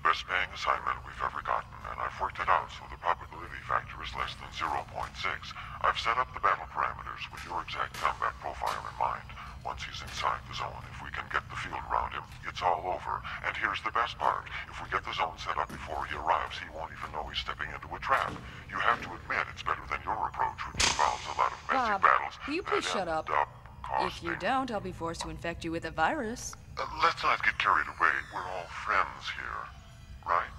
best paying assignment we've ever gotten, and I've worked it out so the probability factor is less than 0.6. I've set up the battle parameters with your exact combat profile in mind. Once he's inside the zone, if we can get the field around him, it's all over. And here's the best part. If we get the zone set up before he arrives, he won't even know he's stepping into a trap. You have to admit it's better than your approach, which involves a lot of messy Bob, battles. will you please shut up? If you don't, I'll be forced to infect you with a virus. Let's not get carried away. We're all friends here, right?